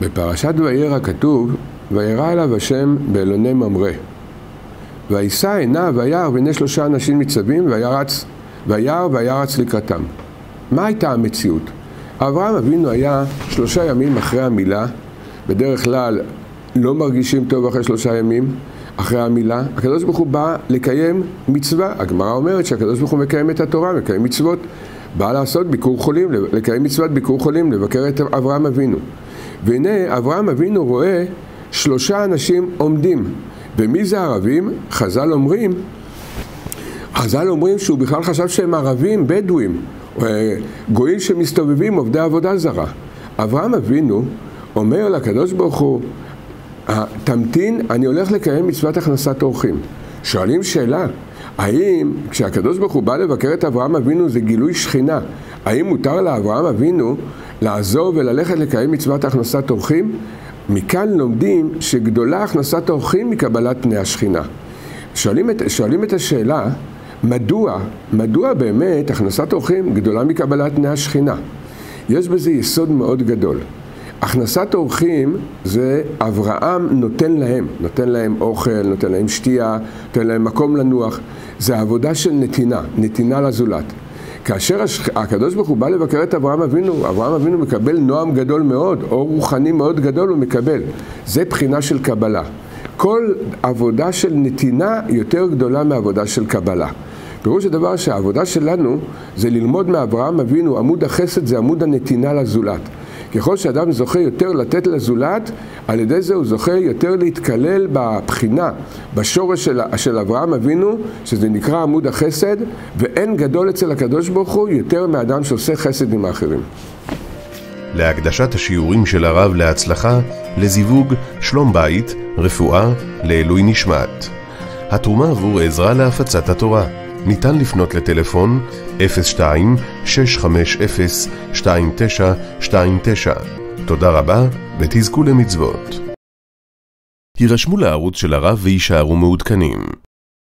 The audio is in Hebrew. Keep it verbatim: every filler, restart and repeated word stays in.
בפרשת וירא כתוב, וירא אליו השם באלוני ממרא. וישא עיניו וירא והנה שלושה אנשים ניצבים וירץ, וירא וירץ לקראתם. מה הייתה המציאות? אברהם אבינו היה שלושה ימים אחרי המילה, בדרך כלל לא מרגישים טוב אחרי שלושה ימים, אחרי המילה. הקדוש ברוך הוא בא לקיים מצווה. הגמרא אומרת שהקדוש ברוך הוא מקיים את התורה, מקיים מצוות. בא לעשות ביקור חולים, לקיים מצוות ביקור חולים, לבקר את אברהם אבינו. והנה אברהם אבינו רואה שלושה אנשים עומדים. ומי זה ערבים? חז"ל אומרים, חז"ל אומרים שהוא בכלל חשב שהם ערבים, בדואים, גויים שמסתובבים, עובדי עבודה זרה. אברהם אבינו אומר לקדוש ברוך הוא, תמתין, אני הולך לקיים מצוות הכנסת אורחים. שואלים שאלה, האם כשהקדוש ברוך הוא בא לבקר את אברהם אבינו זה גילוי שכינה? האם מותר לאברהם אבינו לעזור וללכת לקיים מצוות הכנסת אורחים? מכאן לומדים שגדולה הכנסת האורחים מקבלת פני השכינה. שואלים את, שואלים את השאלה, מדוע, מדוע באמת הכנסת אורחים גדולה מקבלת פני השכינה? יש בזה יסוד מאוד גדול. הכנסת אורחים זה אברהם נותן להם, נותן להם אוכל, נותן להם שתייה, נותן להם מקום לנוח. זה עבודה של נתינה, נתינה לזולת. כאשר הקדוש ברוך הוא בא לבקר את אברהם אבינו, אברהם אבינו מקבל נועם גדול מאוד, אור רוחני מאוד גדול הוא מקבל. זה בחינה של קבלה. כל עבודה של נתינה יותר גדולה מעבודה של קבלה. פירוש הדבר שהעבודה שלנו זה ללמוד מאברהם אבינו, עמוד החסד זה עמוד הנתינה לזולת. ככל שאדם זוכה יותר לתת לזולת, על ידי זה הוא זוכה יותר להתקלל בבחינה, בשורש של, של אברהם אבינו, שזה נקרא עמוד החסד, ואין גדול אצל הקדוש ברוך הוא יותר מאדם שעושה חסד עם האחרים. להקדשת השיעורים של הרב להצלחה, לזיווג, שלום בית, רפואה, לעילוי נשמת. התרומה עבור עזרה להפצת התורה. ניתן לפנות לטלפון אפס שתיים שש חמש אפס שתיים תשע שתיים תשע. תודה רבה ותזכו למצוות. הירשמו לערוץ של הרב וישארו מעודכנים.